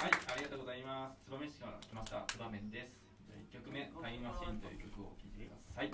はい、ありがとうございます。燕市から来ました、つばめんです。1曲目、タイムマシーンという曲を聴いてください。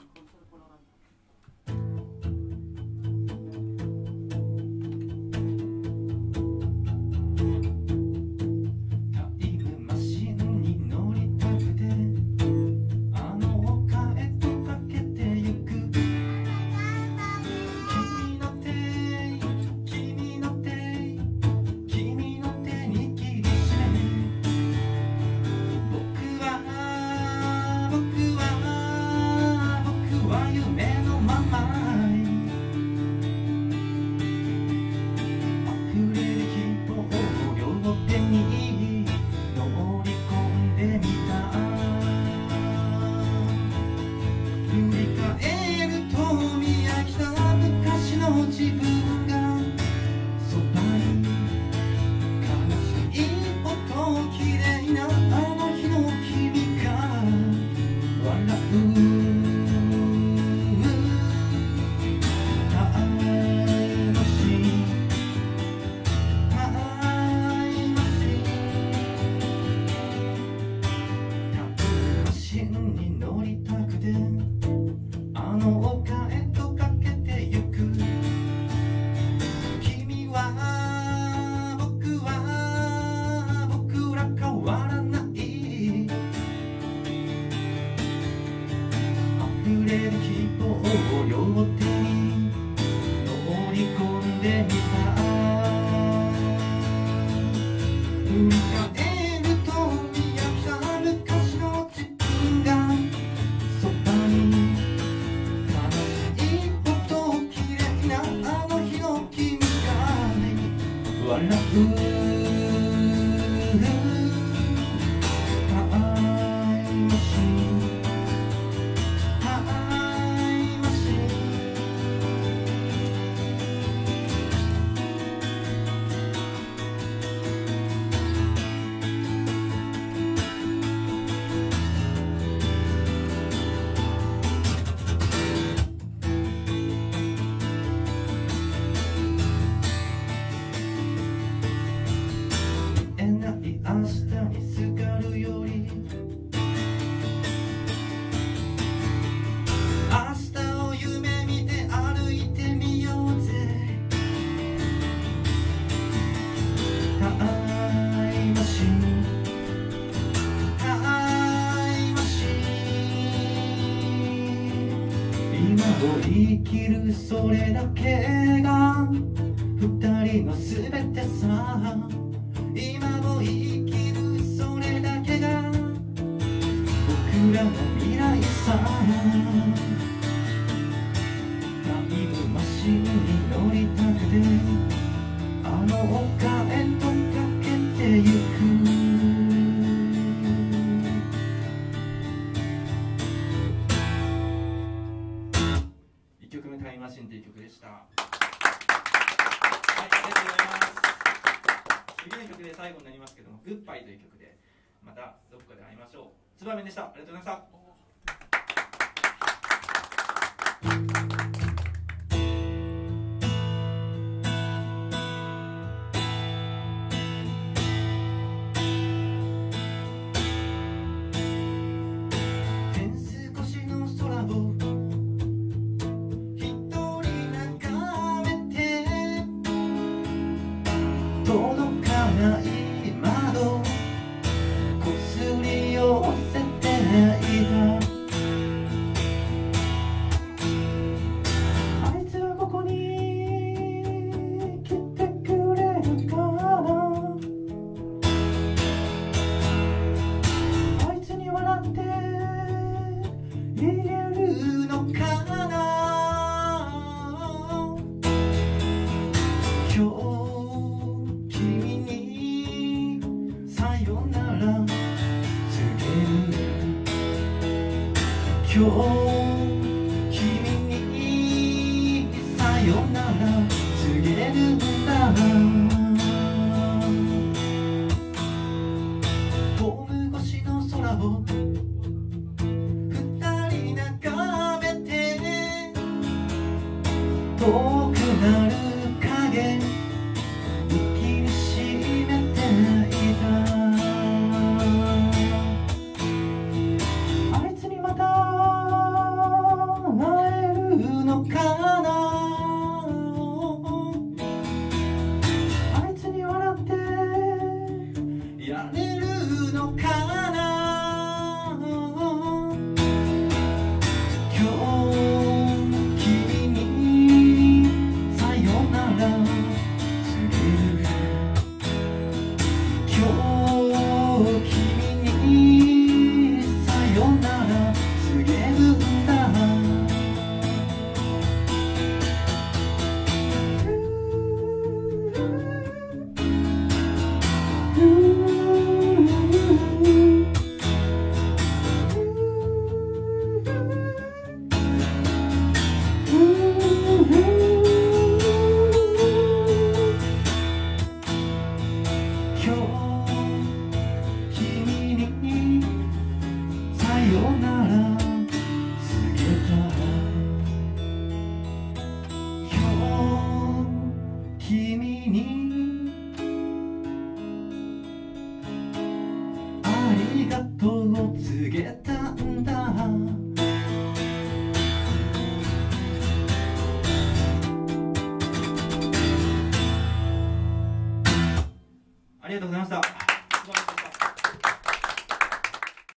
生きるそれだけが二人のすべてさ。今を生きるそれだけが僕らの未来さ。タイムマシンに乗りたくてあの丘へとかけてゆく。 1曲目タイムマシンという曲でした。はい、ありがとうございます。次の曲で最後になりますけども、グッバイという曲でまたどこかで会いましょう。つばめんでした。ありがとうございました。 届かない窓こすり寄せていた。あいつはここに来てくれるかな。あいつに笑って言えるのかな。今日今日君にさよなら告げるんだ。ホーム越しの空を二人眺めて遠くなる影握りしめていた。 君にさよなら告げるんだ。今日君にさよなら告げた。今日君にありがとうを告げたんだ。 ありがとうございました。